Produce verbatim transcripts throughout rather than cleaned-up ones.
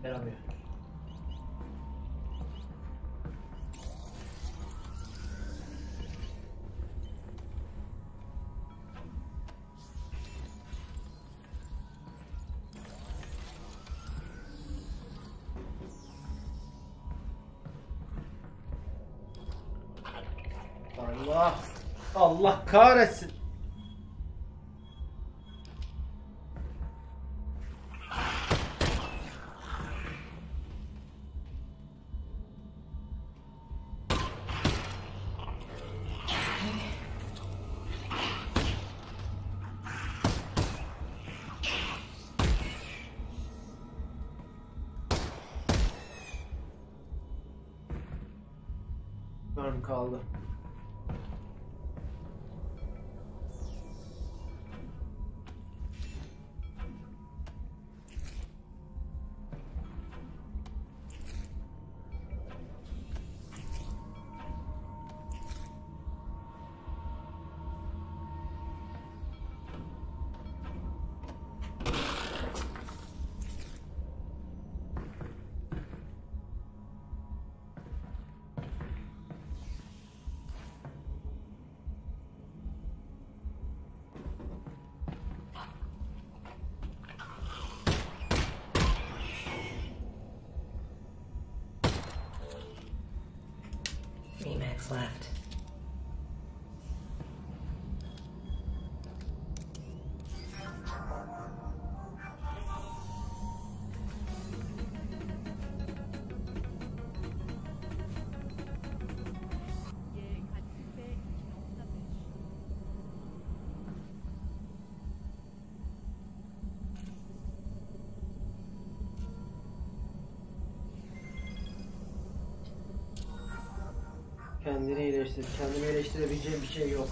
Yaramıyor. Allah! Allah kahretsin! Mermi kaldı. Three minutes left. Kendini iyileştir. Kendimi iyileştirebileceğim bir şey yok.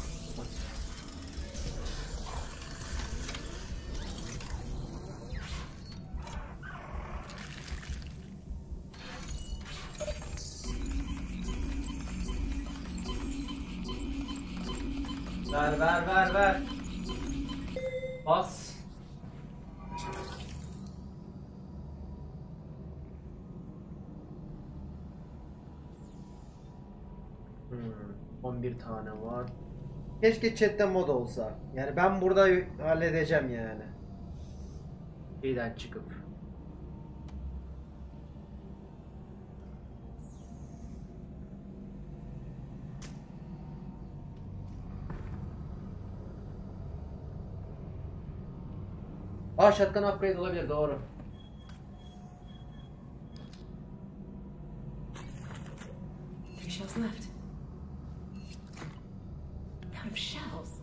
Ver ver ver ver. Bas. Hmm, on bir tane var. Keşke chatte mod olsa. Yani ben burada halledeceğim yani. Birden çıkıp. Aa, shotgun upgrade olabilir, doğru. Three shells left. Out of shells.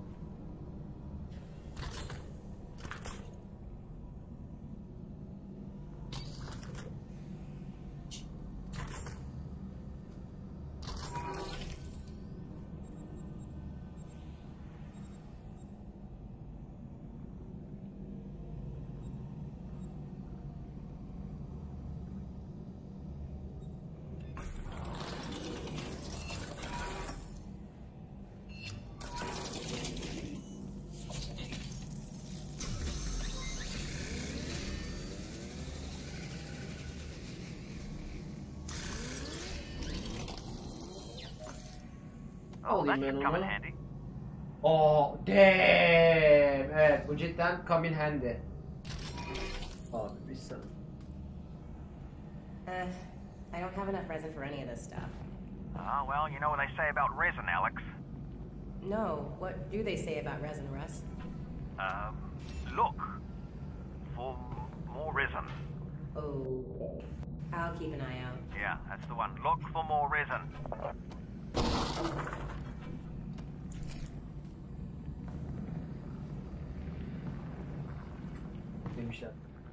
Oh, that Alayım ben should come in onu. handy. Oh damn. Evet, bu cidden come in handy. Abi bir saniye. Uh, I don't have enough resin for any of this stuff. Ah, well, you know what they say about resin, Alex. No, what do they say about resin, Russ? Um, look for more resin. Okay. I'll keep an eye out. Yeah, that's the one. Look for more resin. Demişler.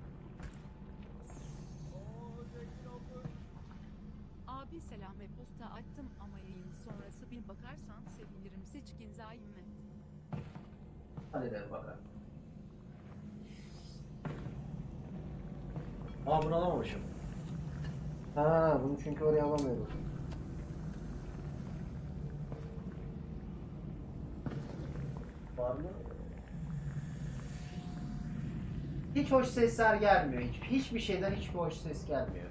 Abi selam ve posta attım ama yayın sonrası bir bakarsan sevinirim. Seçkin zaimmet. Hadi de bakalım. Aa, bunu alamamışım. Ha, bunu çünkü oraya alamıyorum. Var mı? Hiç hoş sesler gelmiyor. Hiç, hiçbir şeyden hiçbir hoş ses gelmiyor.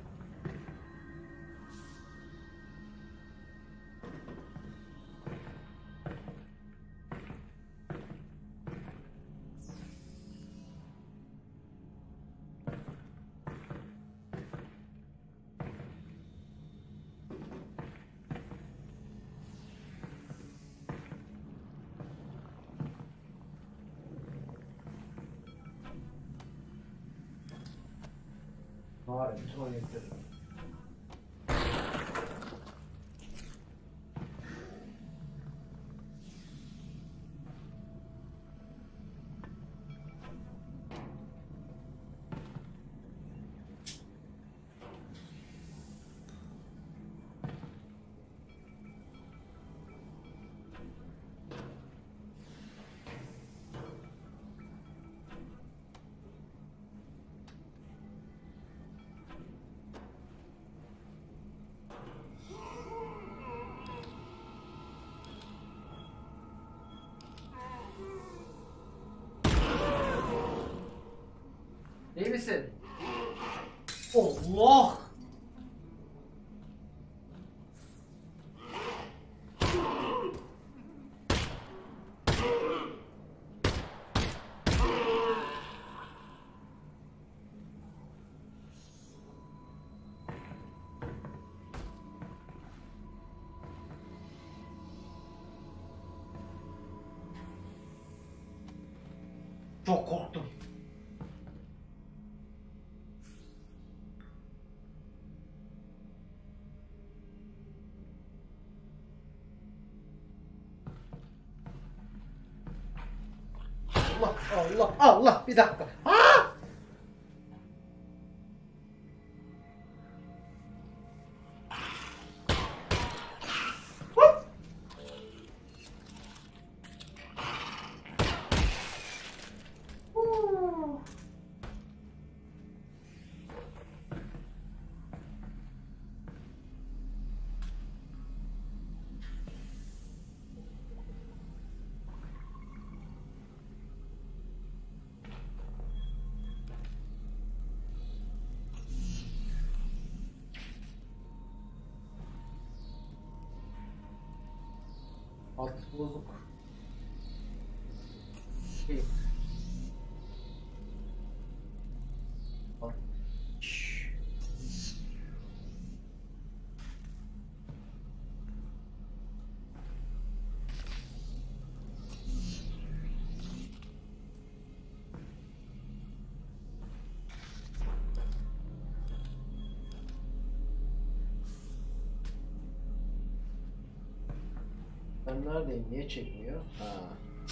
Var bir tuvalettir. İyi misin? Allah! Çok korktum. Allah Allah Allah bir dakika. Aa! Hop! Huu. Alt bozuk. Şey. Alt. Şşş. Ben neredeyim? Niye çekmiyor? Ha.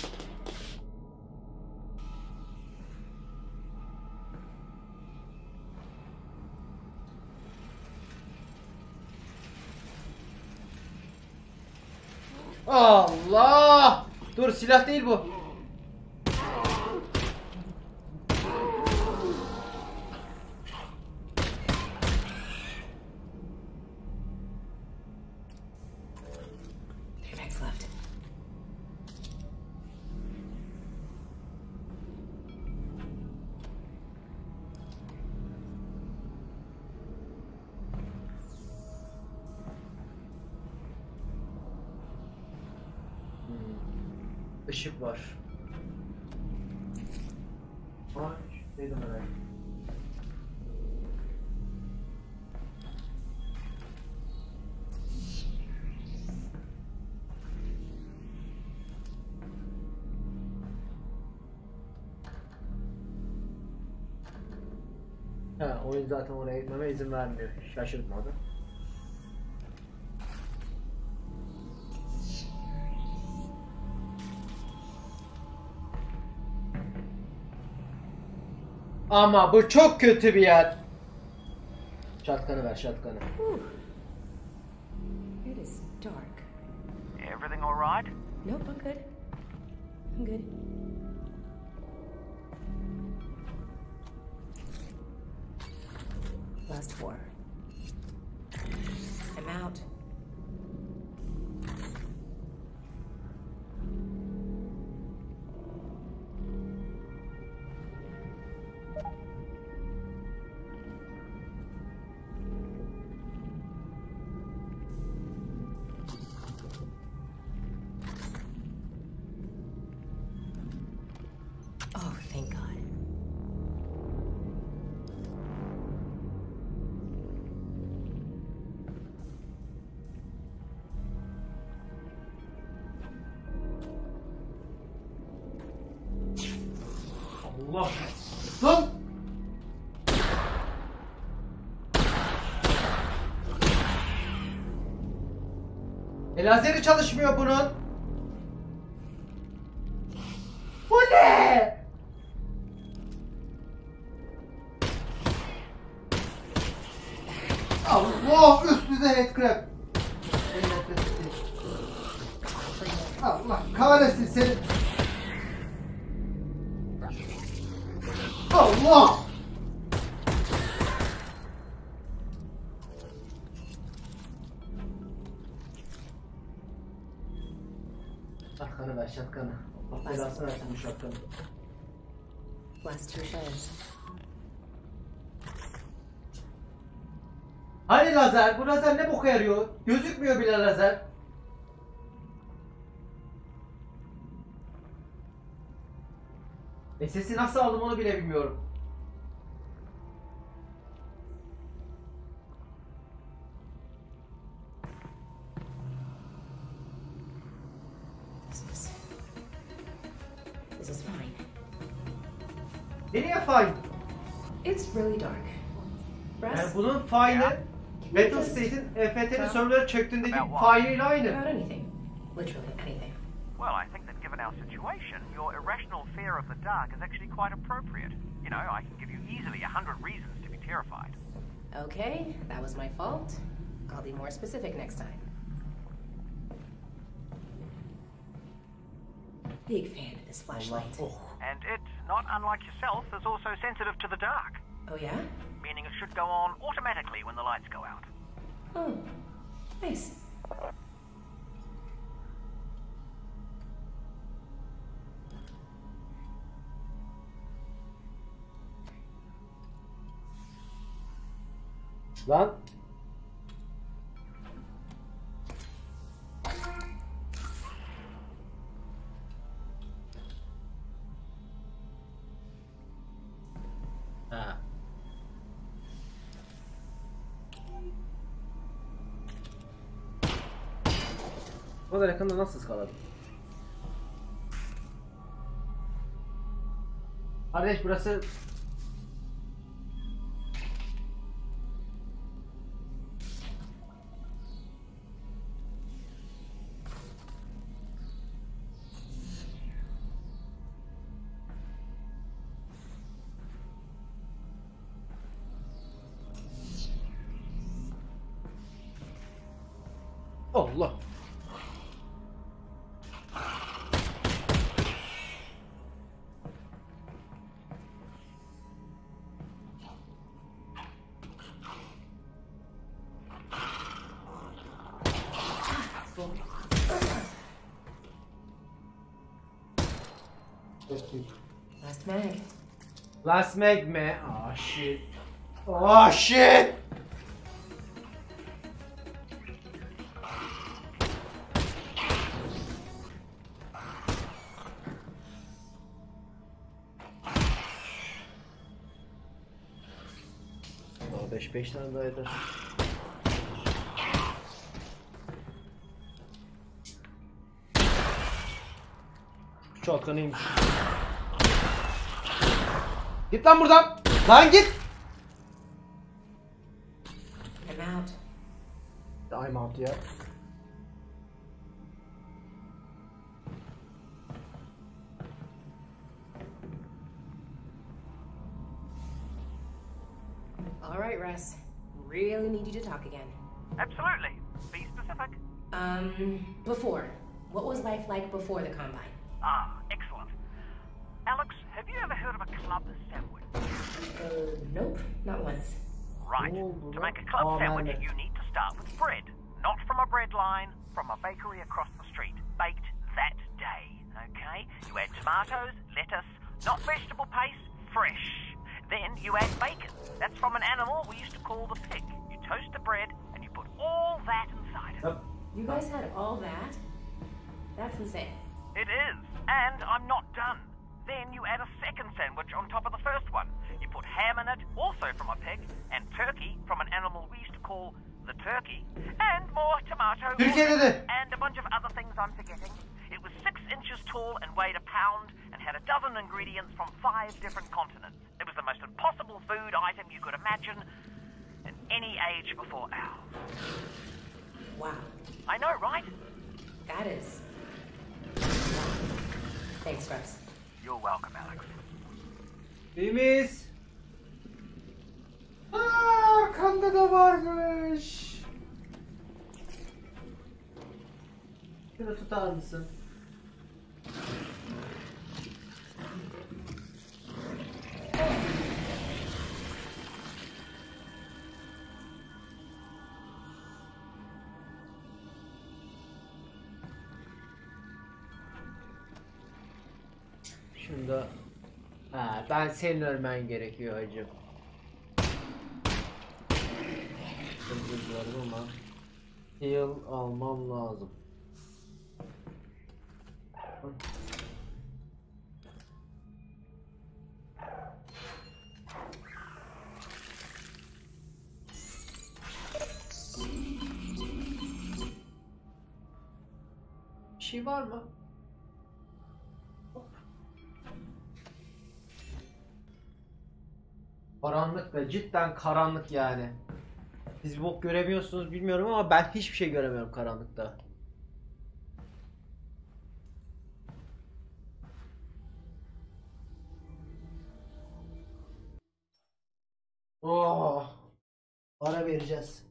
Allah! Dur, silah değil bu. Next left. Işık var. Ha, şeydim herhalde. Ha, oyun zaten oraya gitmeme izin vermiyor. Şaşırtmadı. Ama bu çok kötü bir yer. Şatkanı ver, şatkanı. It is dark. Everything all right? Nope, I'm good. I'm good. Last four. I'm out. Allah. Lan. E lazeri çalışmıyor bunun. Bu ne? Allah, üst düzey headcrab. Allah kahretsin seni. Allah. Şatkanı ver, şatkanı. Allah belasını versin bu şatkanı. Last two shares. Hani lazer? Bu lazer ne boka yarıyor? Gözükmüyor bile lazer. E sesi nasıl aldım onu bile bilmiyorum. This is. This is fine. Nereye fine? It's really dark. Russ, Yani bunun fine'ı Battle State'in E F T'nin serverları çöktüğündeki fine'ıyla aynı. about anything. Literally anything. Well, I think that given our situation, your irrational fear of the dark is actually quite appropriate. You know, I can give you easily a hundred reasons to be terrified. Okay, that was my fault. I'll be more specific next time. Big fan of this flashlight. Oh. And it, not unlike yourself, is also sensitive to the dark. Oh yeah? Meaning it should go on automatically when the lights go out. Oh, nice. Lan. Ha. Bu kadar yakında nasıl ıskaladım? Kardeş burası... Allah. Last mag. Last mag mi? Oh shit. Oh shit. beş beş tane daha yeter. Şotgun iyiymiş. Git lan buradan. Lan git. I'm out. I'm out ya. All right, Russ. Really need you to talk again. Absolutely. Be specific. Um, before. What was life like before the Combine? Ah, excellent. Alex, have you ever heard of a club sandwich? Uh, nope, not once. Right. Oh, To make a club oh, sandwich, man. you need to start with bread. Not from a bread line, from a bakery across the street. Baked that day, okay? You add tomatoes, lettuce, not vegetable paste, fresh. Then you add bacon. That's from an animal we used to call the pig. You toast the bread and you put all that inside it. Yep. You guys had all that? That's insane. It is, and I'm not done. Then you add a second sandwich on top of the first one. You put ham in it, also from a pig, and turkey from an animal we used to call the turkey, and more tomato, Türkiye'de de. and a bunch of other things I'm forgetting. It was six inches tall and weighed a pound, and had a dozen ingredients from five five different continents. It was the most impossible food item you could imagine in any age before ours. Wow. I know, right? That is. Thanks, Rex. You're welcome, Alex. Temiz. Aa, arkanda da varmış. Şunu tutar mısın? Şunda. Ha, ben senin ölmen gerekiyor hacım. Özür dilerim ama heal almam lazım. Bir şey var mı? Karanlık ve cidden karanlık yani. Siz bok göremiyorsunuz bilmiyorum ama ben hiçbir şey göremiyorum karanlıkta. Oh. Ara vereceğiz.